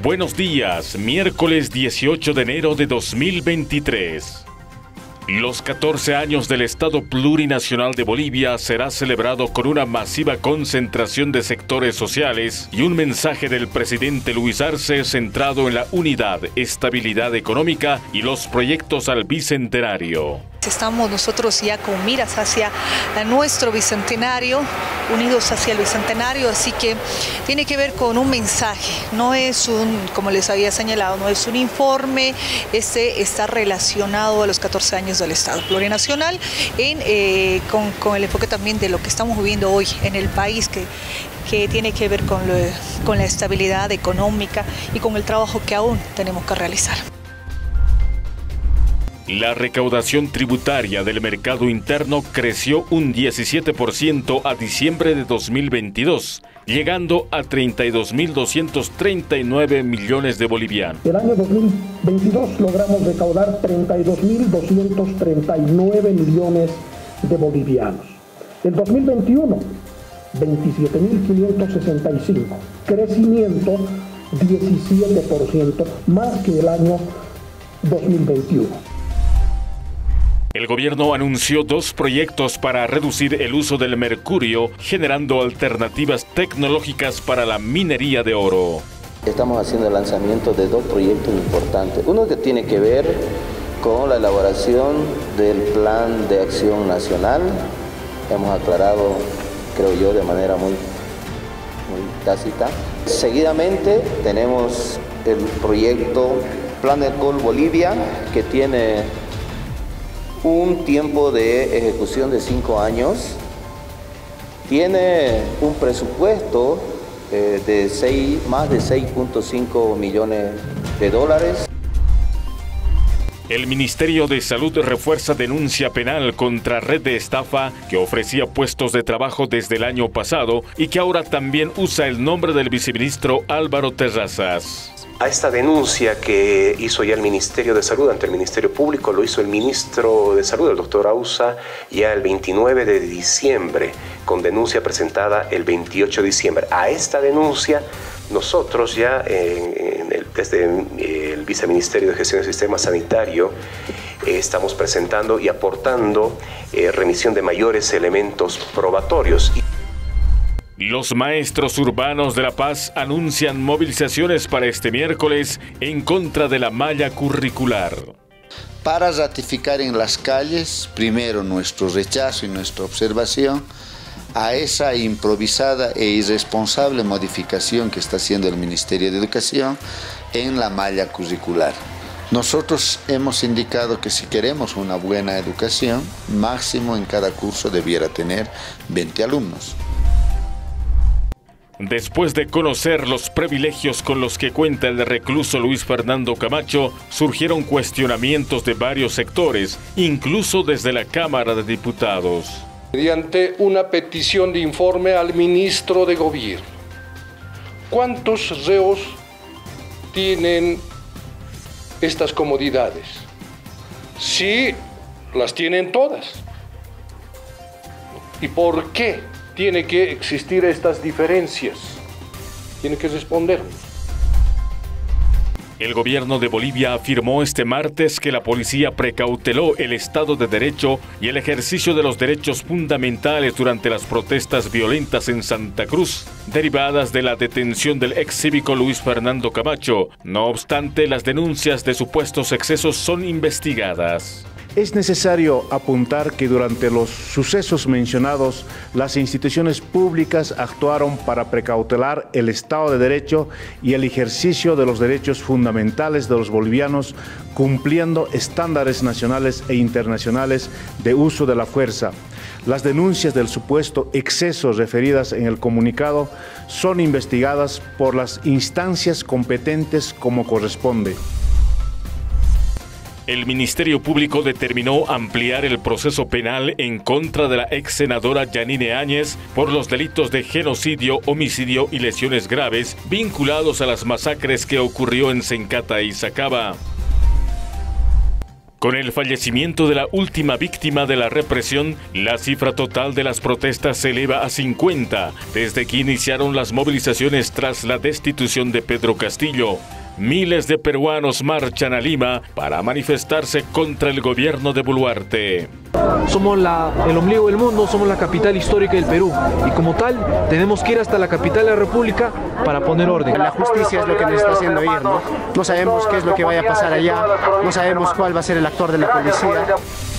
Buenos días, miércoles 18 de enero de 2023. Los 14 años del Estado Plurinacional de Bolivia será celebrado con una masiva concentración de sectores sociales y un mensaje del presidente Luis Arce centrado en la unidad, estabilidad económica y los proyectos al bicentenario. Estamos nosotros ya con miras hacia nuestro bicentenario, unidos hacia el bicentenario, así que tiene que ver con un mensaje, no es como les había señalado, no es un informe, está relacionado a los 14 años del Estado Plurinacional, con el enfoque también de lo que estamos viviendo hoy en el país, que tiene que ver con la estabilidad económica y con el trabajo que aún tenemos que realizar. La recaudación tributaria del mercado interno creció un 17% a diciembre de 2022, llegando a 32.239 millones de bolivianos. El año 2022 logramos recaudar 32.239 millones de bolivianos. El 2021, 27.565, crecimiento 17% más que el año 2021. El gobierno anunció 2 proyectos para reducir el uso del mercurio, generando alternativas tecnológicas para la minería de oro. Estamos haciendo el lanzamiento de 2 proyectos importantes. Uno que tiene que ver con la elaboración del Plan de Acción Nacional. Hemos aclarado, creo yo, de manera muy tácita. Seguidamente tenemos el proyecto Planet Gold Bolivia, que tiene un tiempo de ejecución de 5 años, tiene un presupuesto de más de 6.5 millones de dólares. El Ministerio de Salud refuerza denuncia penal contra red de estafa que ofrecía puestos de trabajo desde el año pasado y que ahora también usa el nombre del viceministro Álvaro Terrazas. A esta denuncia que hizo ya el Ministerio de Salud ante el Ministerio Público, lo hizo el ministro de Salud, el doctor Ausa, ya el 29 de diciembre, con denuncia presentada el 28 de diciembre. A esta denuncia, nosotros ya desde el Viceministerio de Gestión del Sistema Sanitario estamos presentando y aportando remisión de mayores elementos probatorios. Los maestros urbanos de La Paz anuncian movilizaciones para este miércoles en contra de la malla curricular. Para ratificar en las calles, primero nuestro rechazo y nuestra observación a esa improvisada e irresponsable modificación que está haciendo el Ministerio de Educación en la malla curricular. Nosotros hemos indicado que si queremos una buena educación, máximo en cada curso debiera tener 20 alumnos. Después de conocer los privilegios con los que cuenta el recluso Luis Fernando Camacho, surgieron cuestionamientos de varios sectores, incluso desde la Cámara de Diputados. Mediante una petición de informe al ministro de Gobierno, ¿cuántos reos tienen estas comodidades? Sí, las tienen todas. ¿Y por qué tiene que existir estas diferencias? Tiene que respondernos. El gobierno de Bolivia afirmó este martes que la policía precauteló el Estado de Derecho y el ejercicio de los derechos fundamentales durante las protestas violentas en Santa Cruz, derivadas de la detención del ex cívico Luis Fernando Camacho. No obstante, las denuncias de supuestos excesos son investigadas. Es necesario apuntar que durante los sucesos mencionados, las instituciones públicas actuaron para precautelar el Estado de Derecho y el ejercicio de los derechos fundamentales de los bolivianos, cumpliendo estándares nacionales e internacionales de uso de la fuerza. Las denuncias del supuesto exceso referidas en el comunicado son investigadas por las instancias competentes como corresponde. El Ministerio Público determinó ampliar el proceso penal en contra de la ex senadora Yanine Áñez por los delitos de genocidio, homicidio y lesiones graves vinculados a las masacres que ocurrió en Sencata y Sacaba. Con el fallecimiento de la última víctima de la represión, la cifra total de las protestas se eleva a 50, desde que iniciaron las movilizaciones tras la destitución de Pedro Castillo. Miles de peruanos marchan a Lima para manifestarse contra el gobierno de Boluarte. Somos el ombligo del mundo, somos la capital histórica del Perú y como tal tenemos que ir hasta la capital de la República para poner orden. La justicia es lo que nos está haciendo ir, ¿no? No sabemos qué es lo que vaya a pasar allá, no sabemos cuál va a ser el actor de la policía.